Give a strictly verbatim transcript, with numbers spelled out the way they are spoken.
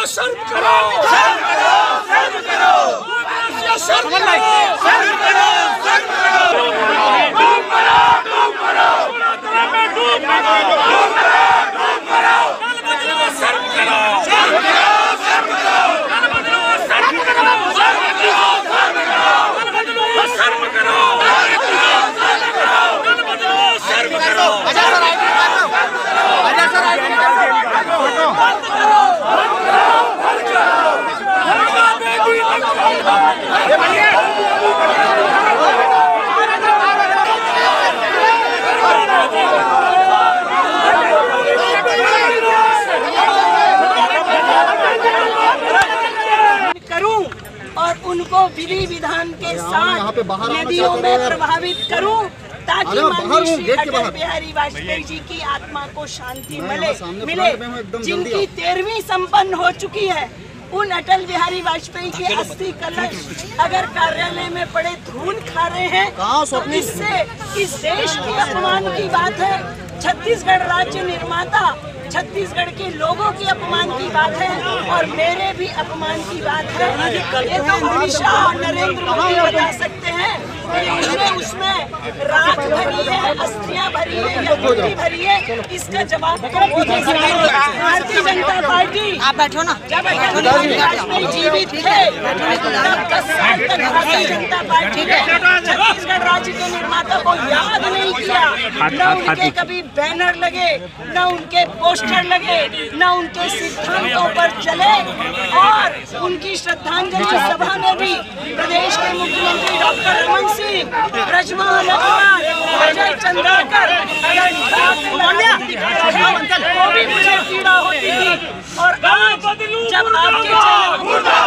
शर्म करो, शर्म करो, शर्म करो, शर्म करो, शर्म करो, शर्म करो, डूब मरो, डूब मरो, डूब मरो, डूब मरो, डूब मरो, शर्म करो, शर्म करो, शर्म करो, शर्म करो, शर्म करो, शर्म करो, शर्म करो, शर्म करो। करूं और उनको विधि विधान के साथ नदियों में प्रभावित करूं ताकि माननीय श्री अटल बिहारी वाजपेयी जी की आत्मा को शांति मिले मिले जिनकी तेरहवीं संपन्न हो चुकी है। उन अटल बिहारी वाजपेयी के अस्थि कलश अगर कार्यालय में पड़े धूल खा रहे हैं तो इससे इस देश के अपमान की बात है। छत्तीसगढ़ राज्य निर्माता छत्तीसगढ़ के लोगों के अपमान की बात है और मेरे भी अपमान की बात है। ये तो अमित शाह और नरेंद्र मोदी बता सकते हैं उसमें उसमें राख भरी है, अस्थियां भरी है या मिट्टी भरी है, इसका जवाब तो मोदी सरकार। भारतीय जनता पार्टी आप बैठो ना, जब अटल बिहारी वाजपेयी जीवित थे तब दस साल तक भारतीय जनता पार्टी ने छत्तीसगढ़ राज्य के निर्माता को याद नहीं किया। न उनके कभी बैनर लगे, न उनके पोस्टर लगे, न उनके सिद्धांतों पर चले और उनकी श्रद्धांजलि सभा में भी प्रदेश के मुख्यमंत्री डॉक्टर रमन सिंह, ब्रजमोहन अग्रवाल, अजय चंद्राकर वो भी मुझे पीड़ा होती थी। और आज जब आपके